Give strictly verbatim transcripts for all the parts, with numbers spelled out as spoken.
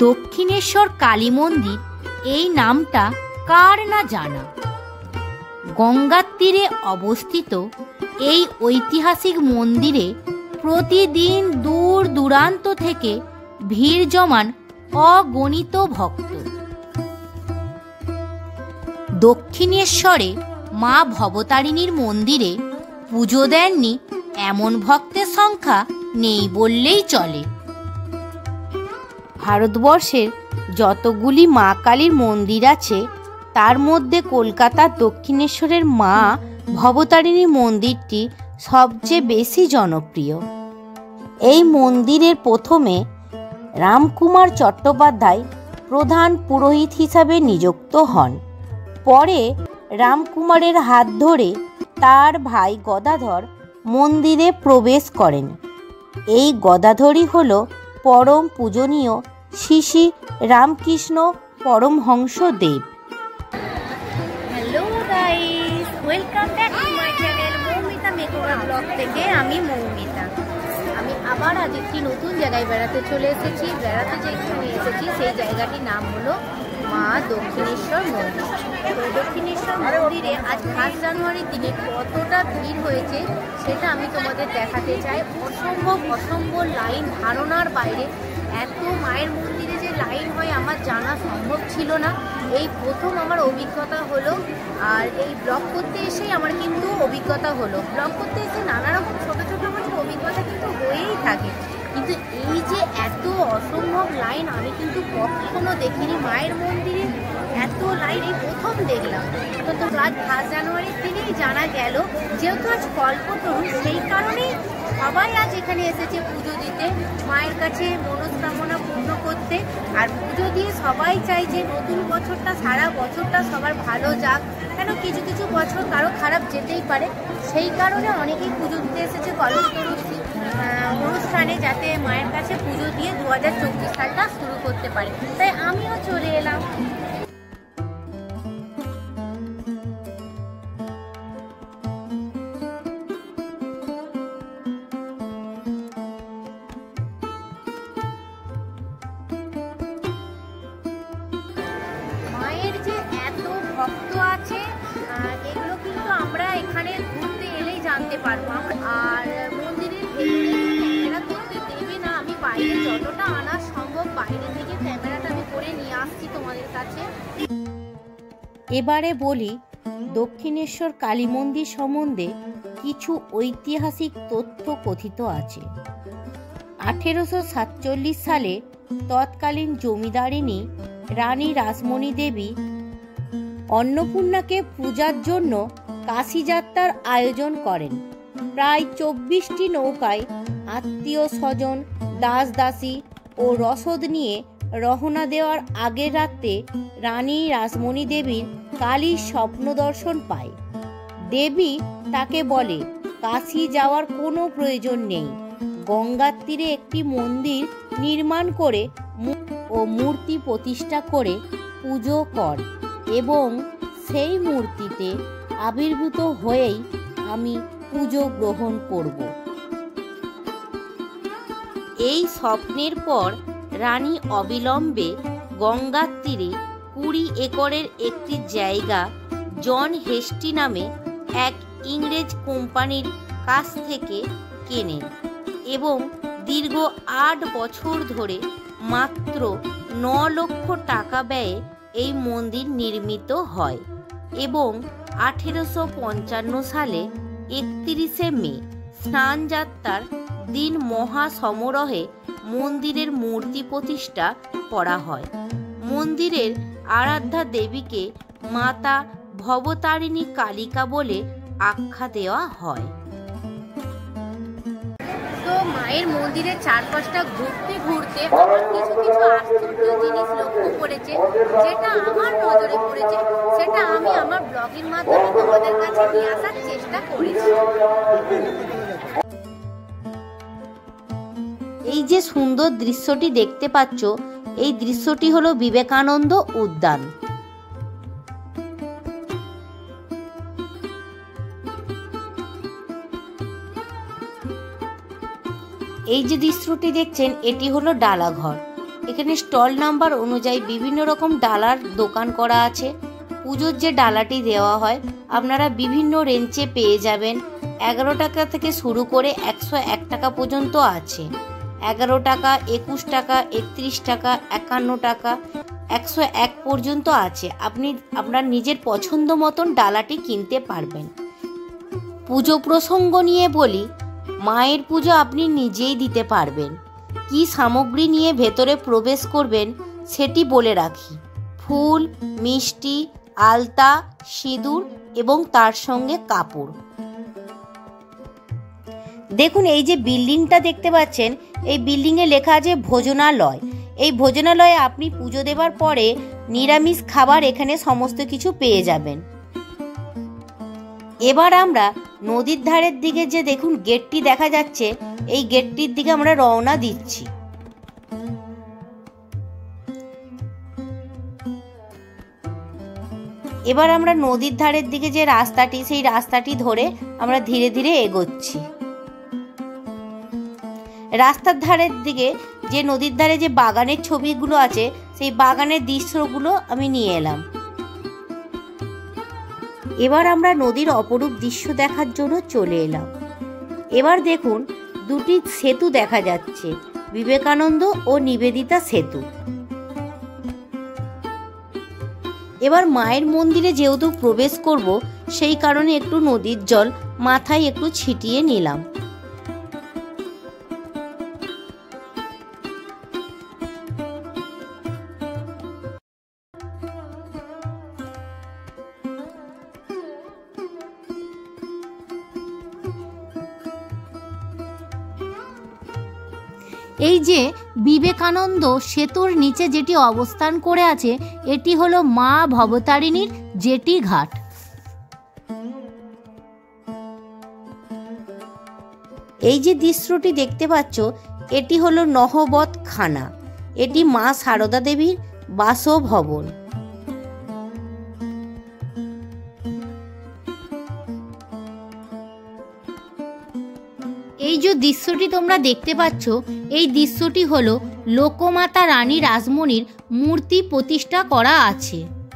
দক্ষিণেশ্বর কালী মন্দির এই নামটা কার না জানা। গঙ্গার তীরে অবস্থিত এই ঐতিহাসিক মন্দিরে প্রতিদিন দূর দূরান্ত থেকে ভিড় জমান অগণিত ভক্ত। দক্ষিণেশ্বরে মা ভবতারিণীর মন্দিরে পুজো দেননি এমন ভক্তের সংখ্যা নেই বললেই চলে। ভারতবর্ষের যতগুলি মা কালীর মন্দির আছে তার মধ্যে কলকাতার দক্ষিণেশ্বরের মা ভবতারিণী মন্দিরটি সবচেয়ে বেশি জনপ্রিয়। এই মন্দিরের প্রথমে রামকুমার চট্টোপাধ্যায় প্রধান পুরোহিত হিসাবে নিযুক্ত হন। পরে রামকুমারের হাত ধরে তার ভাই গদাধর মন্দিরে প্রবেশ করেন। এই গদাধরই হল পরম পূজনীয় শ্রী শ্রী রামকৃষ্ণ পরমহংসদেব। Hello guys, welcome back to my channel Moumita makeover blog থেকে। আমি মৌমিতা। আমি আবার আজ একটি নতুন জায়গায় বেড়াতে চলে এসেছি। বেড়াতে যেখানে এসেছি সেই জায়গাটির নাম হলো মা দক্ষিণেশ্বর মন্দির। তো দক্ষিণেশ্বর মন্দিরে আজ ফার্স্ট জানুয়ারির দিনে কতটা ভিড় হয়েছে সেটা আমি তোমাদের দেখাতে চাই। অসম্ভব অসম্ভব লাইন, ধারণার বাইরে। এত মায়ের মন্দিরে যে লাইন হয় আমার জানা সম্ভব ছিল না। এই প্রথম আমার অভিজ্ঞতা হলো। আর এই ব্লগ করতে এসেই আমার কিন্তু অভিজ্ঞতা হলো। ব্লগ করতে এসে নানা রকম ছোটো ছোটো আমাদের অভিজ্ঞতা কিন্তু হয়েই থাকে, কিন্তু এই যে এত অসম্ভব লাইন আমি কিন্তু কখনো দেখিনি। মায়ের মন্দিরে এত লাইন এই প্রথম দেখলাম। তো তো আজ ফার্স্ট জানুয়ারির দিনেই জানা গেল, যেহেতু আজ কল্পতরু সেই কারণেই সবাই আজ এখানে এসেছে পুজো দিতে, মায়ের কাছে মনস্কামনা পূর্ণ করতে। আর পুজো দিয়ে সবাই চাই যে নতুন বছরটা, সারা বছরটা সবার ভালো যাক। কেন কিছু কিছু বছর কারো খারাপ যেতেই পারে, সেই কারণে অনেকেই পুজো দিতে এসেছে কল্পতরু অনুষ্ঠানে, যাতে মায়ের কাছে পুজো দিয়ে দু হাজার চব্বিশ সালটা শুরু করতে পারে। তাই আমিও চলে এলাম। মায়ের যে এত ভক্ত আছে এগুলো কিন্তু আমরা এখানে ঘুরতে এলেই জানতে পারবো। আর মন্দিরের ক্যামেরা করতে দেবে না, আমি বাইরে যতটা আনা সম্ভব বাইরে থেকে ক্যামেরাটা আমি করে নিয়ে আসছি তোমাদের কাছে। এবারে বলি দক্ষিণেশ্বর কালী মন্দির সম্বন্ধে কিছু ঐতিহাসিক তথ্য কথিত আছে। আঠেরোশো সাতচল্লিশ সালে তৎকালীন জমিদারিনী রানী রাসমণি দেবী অন্নপূর্ণাকে পূজার জন্য কাশী যাত্রার আয়োজন করেন। প্রায় চব্বিশটি নৌকায় আত্মীয় স্বজন, দাস দাসী ও রসদ নিয়ে রওনা দেওয়ার আগের রাতে রানী রাসমণি দেবীর কালীর স্বপ্ন দর্শন পায়। দেবী তাকে বলে, কাশী যাওয়ার কোনো প্রয়োজন নেই, গঙ্গার তীরে একটি মন্দির নির্মাণ করে ও মূর্তি প্রতিষ্ঠা করে পুজো কর এবং সেই মূর্তিতে আবির্ভূত হয়েই আমি পুজো গ্রহণ করব। এই স্বপ্নের পর রানী অবিলম্বে গঙ্গার তীরে কুড়ি একরের একটি জায়গা জন হেস্টি নামে এক ইংরেজ কোম্পানির কাছ থেকে কেনেন এবং দীর্ঘ আট বছর ধরে মাত্র ন লক্ষ টাকা ব্যয়ে এই মন্দির নির্মিত হয় এবং আঠেরোশো পঞ্চান্ন সালে একত্রিশে মে স্নানযাত্রার দিন মহা সমারোহে মন্দিরের মূর্তি প্রতিষ্ঠা করা হয়। মন্দিরের আরাধ্যা দেবীকে মাতা ভবতারিণী কালিকা বলে আখ্যা দেওয়া হয়। তো মায়ের মন্দিরের চারপাশটা ঘুরতে ঘুরতে আমার কিছু কিছু আশ্চর্য জিনিস লক্ষ্য করেছে, যেটা আমার নজরে পড়েছে, সেটা আমি আমার ব্লগের মাধ্যমে তোমাদের কাছে নিয়ে আসার চেষ্টা করেছি। এই যে সুন্দর দৃশ্যটি দেখতে পাচ্ছ, এই দৃশ্যটি হলো বিবেকানন্দ উদ্যান। এই যে দৃশ্যটি দেখছেন এটি হলো ডালাঘর। এখানে স্টল নাম্বার অনুযায়ী বিভিন্ন রকম ডালার দোকান করা আছে। পুজোর যে ডালাটি দেওয়া হয় আপনারা বিভিন্ন রেঞ্জে পেয়ে যাবেন। এগারো টাকা থেকে শুরু করে একশো এক টাকা পর্যন্ত আছে। এগারো টাকা, একুশ টাকা, একত্রিশ টাকা, একান্ন টাকা, একশো এক পর্যন্ত আছে। আপনি আপনার নিজের পছন্দ মতন ডালাটি কিনতে পারবেন। পুজো প্রসঙ্গ নিয়ে বলি, মায়ের পুজো আপনি নিজেই দিতে পারবেন। কি সামগ্রী নিয়ে ভেতরে প্রবেশ করবেন সেটি বলে রাখি। ফুল, মিষ্টি, আলতা, সিঁদুর এবং তার সঙ্গে কাপড়। দেখুন এই যে বিল্ডিংটা দেখতে পাচ্ছেন, এই বিল্ডিংয়ে লেখা আছে ভোজনালয়। এই ভোজনালয়ে আপনি পুজো দেওয়ার পরে নিরামিষ খাবার এখানে সমস্ত কিছু পেয়ে যাবেন। এবার আমরা নদীর ধারের দিকে যে দেখুন গেটটি দেখা যাচ্ছে, এই গেটটির দিকে আমরা রওনা দিচ্ছি। এবার আমরা নদীর ধারের দিকে যে রাস্তাটি, সেই রাস্তাটি ধরে আমরা ধীরে ধীরে এগোচ্ছি। রাস্তার ধারের দিকে যে নদীর ধারে যে বাগানের ছবিগুলো আছে, সেই বাগানের দৃশ্যগুলো আমি নিয়ে এলাম। এবার আমরা নদীর অপরূপ দৃশ্য দেখার জন্য চলে এলাম। এবার দেখুন দুটি সেতু দেখা যাচ্ছে, বিবেকানন্দ ও নিবেদিতা সেতু। এবার মায়ের মন্দিরে যেহেতু প্রবেশ করব, সেই কারণে একটু নদীর জল মাথায় একটু ছিটিয়ে নিলাম। এই যে বিবেকানন্দ সেতুর নিচে যেটি অবস্থান করে আছে, এটি হলো মা ভবতারিণীর জেটি ঘাট। এই যে দৃশ্যটি দেখতে পাচ্ছ, এটি হলো নহবত খানা। এটি মা সারদা দেবীর বাসভবন। এই যে দৃশ্যটি তোমরা দেখতে পাচ্ছ, এই দৃশ্যটি হলো লোকমাতা রানী রাসমণির মূর্তি প্রতিষ্ঠা করা আছে।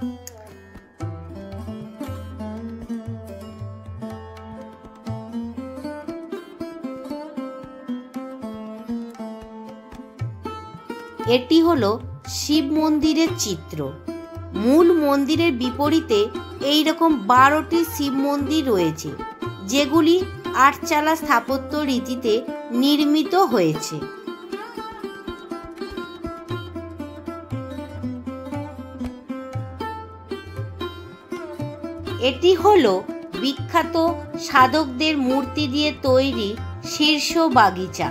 এটি হলো শিব মন্দিরের চিত্র। মূল মন্দিরের বিপরীতে এই রকম বারোটি শিব মন্দির রয়েছে, যেগুলি আটচালা স্থাপত্য রীতিতে নির্মিত হয়েছে। এটি হলো বিখ্যাত সাধকদের মূর্তি দিয়ে তৈরি শীর্ষ বাগিচা।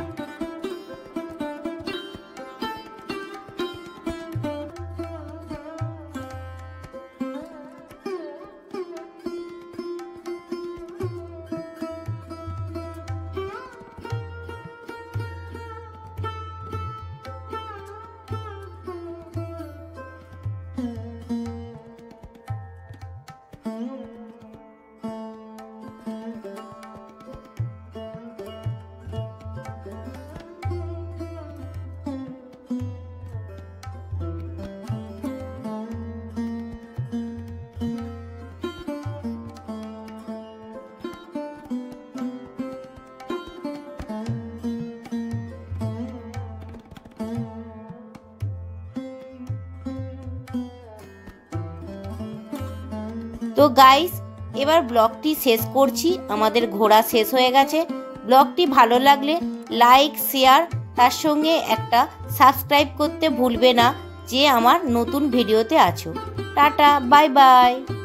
তো গাইস, এবার ব্লগটি শেষ করছি। আমাদের ঘোরা শেষ হয়ে গেছে। ব্লগটি ভালো লাগলে লাইক, শেয়ার, তার সঙ্গে একটা সাবস্ক্রাইব করতে ভুলবে না যে আমার নতুন ভিডিওতে আছো। টাটা, বাই বাই।